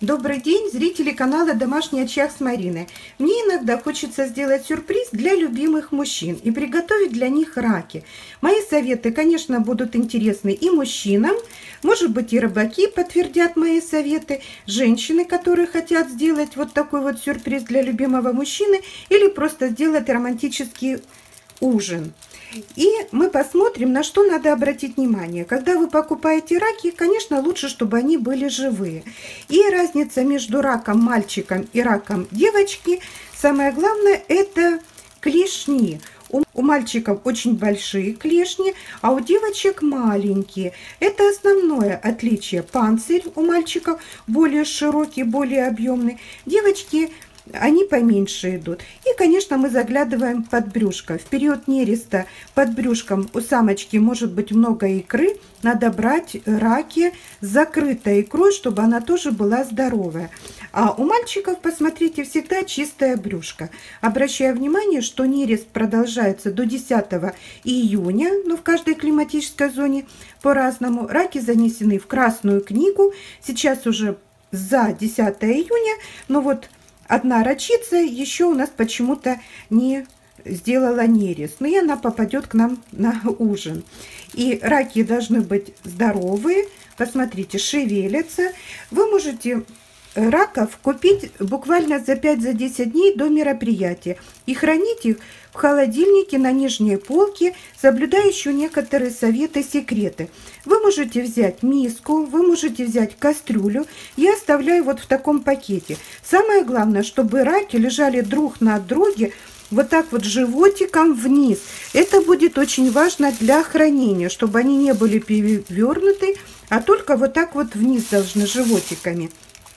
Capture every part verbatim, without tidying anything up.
Добрый день, зрители канала «Домашний очаг с Мариной». Мне иногда хочется сделать сюрприз для любимых мужчин и приготовить для них раки. Мои советы, конечно, будут интересны и мужчинам, может быть, и рыбаки подтвердят мои советы, женщины, которые хотят сделать вот такой вот сюрприз для любимого мужчины или просто сделать романтический ужин. И мы посмотрим, на что надо обратить внимание. Когда вы покупаете раки, конечно, лучше, чтобы они были живые. И разница между раком мальчиком и раком девочки, самое главное, это клешни. У, у мальчиков очень большие клешни, а у девочек маленькие. Это основное отличие. Панцирь у мальчиков более широкий, более объемный. Девочки, они поменьше идут. И, конечно, мы заглядываем под брюшко. В период нереста под брюшком у самочки может быть много икры. Надо брать раки с закрытой икрой, чтобы она тоже была здоровая. А у мальчиков, посмотрите, всегда чистое брюшко. Обращаю внимание, что нерест продолжается до десятого июня, но в каждой климатической зоне по-разному. Раки занесены в Красную книгу. Сейчас уже за десятое июня, но вот одна рачица еще у нас почему-то не сделала нерест, но и она попадет к нам на ужин. И раки должны быть здоровые. Посмотрите, шевелятся. Вы можете раков купить буквально за пять-десять дней до мероприятия и хранить их в холодильнике на нижней полке, соблюдая еще некоторые советы, секреты. Вы можете взять миску, вы можете взять кастрюлю. Я оставляю вот в таком пакете. Самое главное, чтобы раки лежали друг на друге вот так вот животиком вниз. Это будет очень важно для хранения, чтобы они не были перевернуты, а только вот так вот вниз должны животиками.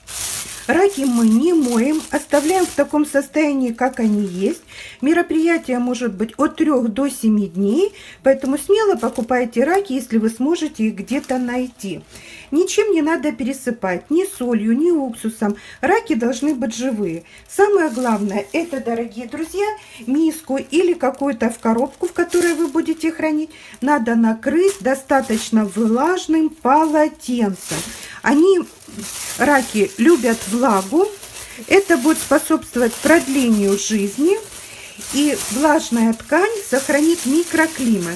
Раки мы не моем, оставляем в таком состоянии, как они есть. Мероприятие может быть от трёх до семи дней, поэтому смело покупайте раки, если вы сможете их где-то найти. Ничем не надо пересыпать, ни солью, ни уксусом. Раки должны быть живые. Самое главное, это, дорогие друзья, миску или какую-то в коробку, в которой вы будете хранить, надо накрыть достаточно влажным полотенцем. Они, раки, любят влагу. Это будет способствовать продлению жизни. И влажная ткань сохранит микроклимат.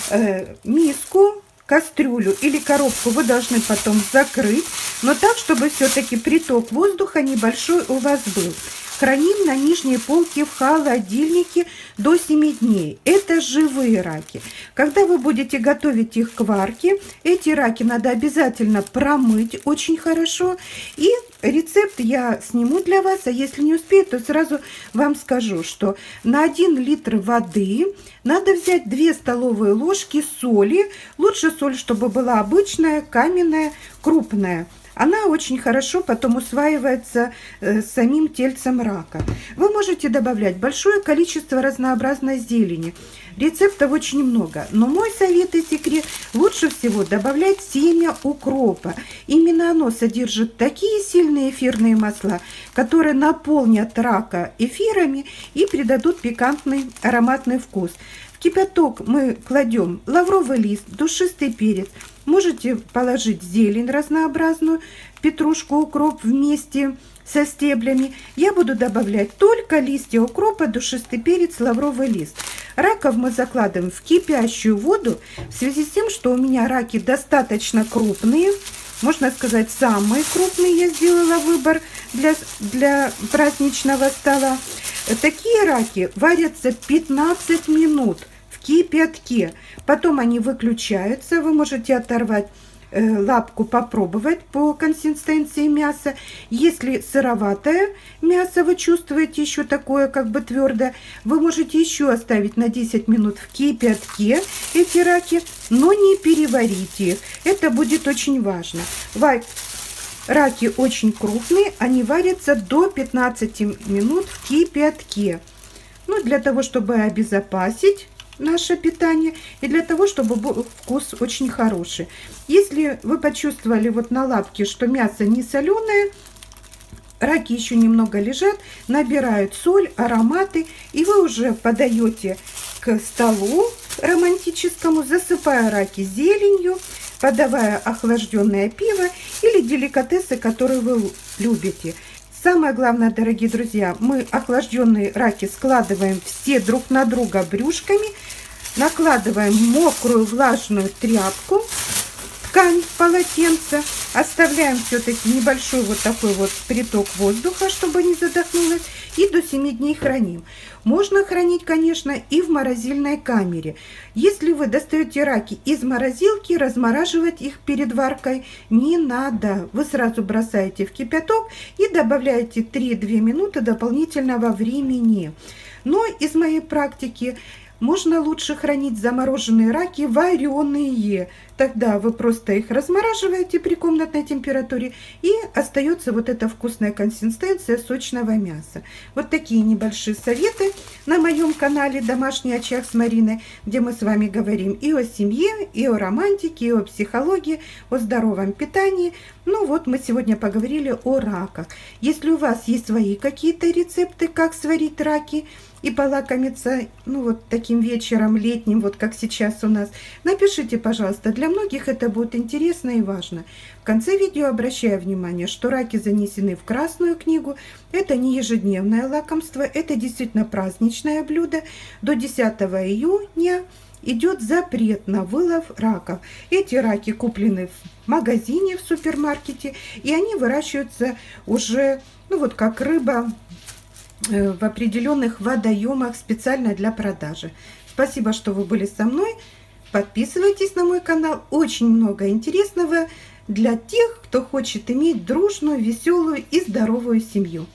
Э, миску, кастрюлю или коробку вы должны потом закрыть, но так, чтобы все-таки приток воздуха небольшой у вас был. Храним на нижней полке в холодильнике до семи дней. Это живые раки. Когда вы будете готовить их к варке, эти раки надо обязательно промыть очень хорошо. И рецепт я сниму для вас, а если не успею, то сразу вам скажу, что на один литр воды надо взять две столовые ложки соли. Лучше соль, чтобы была обычная, каменная, крупная. Она очень хорошо потом усваивается э, самим тельцем рака. Вы можете добавлять большое количество разнообразной зелени. Рецептов очень много, но мой совет и секрет: лучше всего добавлять семя укропа. Именно оно содержит такие сильные эфирные масла, которые наполнят рака эфирами и придадут пикантный ароматный вкус. В кипяток мы кладем лавровый лист, душистый перец. Можете положить зелень разнообразную, петрушку, укроп вместе со стеблями. Я буду добавлять только листья укропа, душистый перец, лавровый лист. Раков мы закладываем в кипящую воду в связи с тем, что у меня раки достаточно крупные. Можно сказать, самые крупные я сделала выбор для, для праздничного стола. Такие раки варятся пятнадцать минут в кипятке. Потом они выключаются. Вы можете оторвать э, лапку, попробовать по консистенции мяса. Если сыроватое мясо вы чувствуете еще такое как бы твердое, вы можете еще оставить на десять минут в кипятке эти раки, но не переварите их. Это будет очень важно. Раки очень крупные, они варятся до пятнадцати минут в кипятке. Ну, для того, чтобы обезопасить наше питание и для того, чтобы был вкус очень хороший. Если вы почувствовали вот на лапке, что мясо не соленое, раки еще немного лежат, набирают соль, ароматы, и вы уже подаете к столу романтическому, засыпая раки зеленью, подавая охлажденное пиво или деликатесы, которые вы любите. Самое главное, дорогие друзья, мы охлажденные раки складываем все друг на друга брюшками, накладываем мокрую влажную тряпку, ткань полотенца, оставляем все-таки небольшой вот такой вот приток воздуха, чтобы не задохнулось, и до семи дней храним. Можно хранить, конечно, и в морозильной камере. Если вы достаете раки из морозилки, размораживать их перед варкой не надо. Вы сразу бросаете в кипяток и добавляете три-две минуты дополнительного времени. Но из моей практики можно лучше хранить замороженные раки вареные. Тогда вы просто их размораживаете при комнатной температуре, и остается вот эта вкусная консистенция сочного мяса. Вот такие небольшие советы на моем канале «Домашний очаг с Мариной», где мы с вами говорим и о семье, и о романтике, и о психологии, о здоровом питании. Ну вот, мы сегодня поговорили о раках. Если у вас есть свои какие-то рецепты, как сварить раки и полакомиться, ну вот таким вечером летним, вот как сейчас у нас, напишите, пожалуйста. Для многих это будет интересно и важно. В конце видео обращаю внимание, что раки занесены в Красную книгу. Это не ежедневное лакомство, это действительно праздничное блюдо. До десятого июня идет запрет на вылов раков. Эти раки куплены в магазине, в супермаркете, и они выращиваются уже, ну вот как рыба, в определенных водоемах специально для продажи. Спасибо, что вы были со мной. Подписывайтесь на мой канал. Очень много интересного для тех, кто хочет иметь дружную, веселую и здоровую семью.